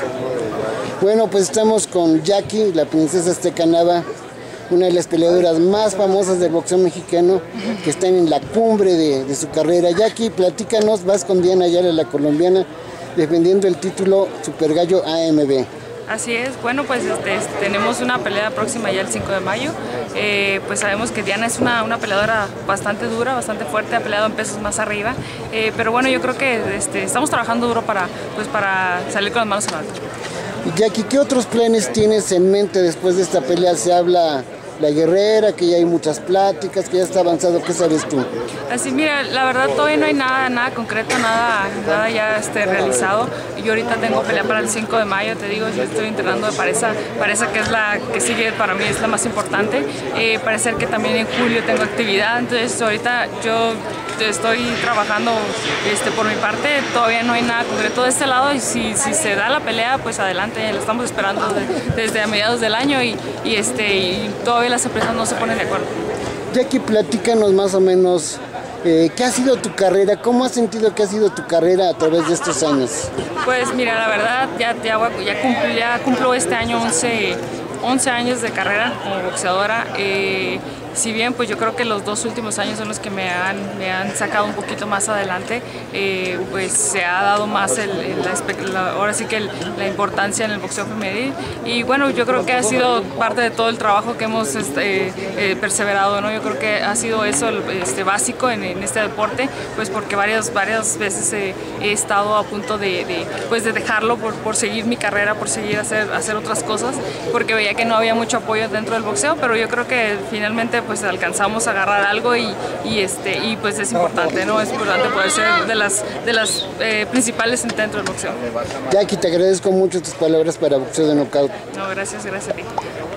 Bueno, pues estamos con Jackie, la princesa Azteca Nava, una de las peleadoras más famosas del boxeo mexicano, que están en la cumbre de su carrera. Jackie, platícanos, vas con Diana Ayala, la colombiana, defendiendo el título Super Gallo AMB. Así es, bueno, pues tenemos una pelea próxima ya el 5 de mayo. Pues sabemos que Diana es una peleadora bastante dura, bastante fuerte, ha peleado en pesos más arriba, pero bueno, yo creo que estamos trabajando duro para salir con las manos en alto. Jackie, ¿qué otros planes tienes en mente después de esta pelea? Se habla la guerrera, que ya hay muchas pláticas, que ya está avanzado, ¿qué sabes tú? Así, mira, la verdad todavía no hay nada concreto, nada ya realizado. Yo ahorita tengo pelea para el 5 de mayo, te digo, yo estoy entrenando de Pareza que es la que sigue para mí, es la más importante. Parece que también en julio tengo actividad, entonces ahorita yo estoy trabajando por mi parte, todavía no hay nada concreto de este lado y si se da la pelea, pues adelante, la estamos esperando desde a mediados del año y todavía las empresas no se ponen de acuerdo. Jackie, platícanos más o menos, ¿qué ha sido tu carrera? ¿Cómo has sentido que ha sido tu carrera a través de estos años? Pues mira, la verdad, ya cumplo este año 11 años de carrera como boxeadora. Si bien pues yo creo que los 2 últimos años son los que me han sacado un poquito más adelante, pues se ha dado más ahora sí que la importancia en el boxeo femenil y bueno, yo creo que ha sido parte de todo el trabajo que hemos perseverado, ¿no? Yo creo que ha sido eso básico en este deporte, pues porque varias veces he estado a punto de dejarlo por seguir mi carrera, por seguir hacer otras cosas, porque veía que no había mucho apoyo dentro del boxeo, pero yo creo que finalmente pues alcanzamos a agarrar algo y pues es importante, ¿no? Es importante poder ser de las principales dentro del boxeo. Jackie, te agradezco mucho tus palabras para Boxeo de Knockout. No, gracias a ti.